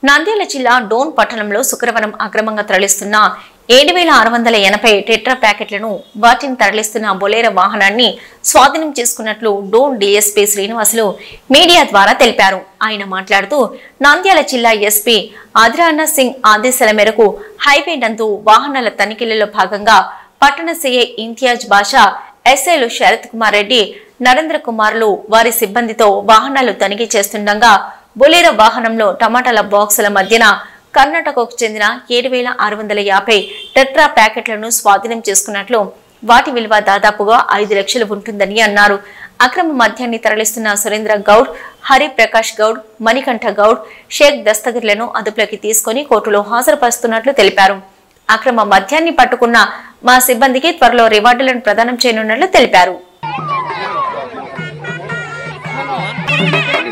నంద్యాల జిల్లా డోన్ పట్టణంలో శుక్రవారం అక్రమంగా తరలిస్తున్న 7680 టెట్రా ప్యాకెట్లను వాటిని తరలిస్తున్న బొలేరో వాహనాన్ని స్వాధీనం చేసుకున్నట్లు డోన్ డీఎస్పీ శ్రీనివాసులు మీడియా ద్వారా తెలిపారు. ఆయన మాట్లాడుతూ నంద్యాల జిల్లా ఎస్పీ ఆదిరానా సింగ్ ఆదేశాల మేరకు హైవే నందు వాహనాల తనిఖీలలో భాగంగా పట్టణ సీఐ ఇంతియాజ్ బాషా, ఎస్ఐలు శరత్ కుమార్ రెడ్డి, నరేంద్ర కుమార్లు వారి సిబ్బందితో వాహనాలు తనిఖీ చేస్తుండగా బొలేరో వాహనంలో టమాటాల బాక్సుల మధ్యన కర్ణాటకకు చెందిన 7650 టెట్రా ప్యాకెట్లను స్వాధీనం చేసుకున్నట్లు, వాటి విలువ దాదాపుగా 5 లక్షలు ఉంటుందని అన్నారు. అక్రమ మద్యాన్ని తరలిస్తున్న సురేంద్ర గౌడ్, హరిప్రకాష్ గౌడ్, మణికంఠ గౌడ్, షేక్ దస్తగిర్లను అదుపులోకి తీసుకుని కోర్టులో హాజరుపరుస్తున్నట్లు తెలిపారు. అక్రమ మద్యాన్ని పట్టుకున్న మా సిబ్బందికి త్వరలో రివార్డులను ప్రదానం చేయనున్నట్లు తెలిపారు.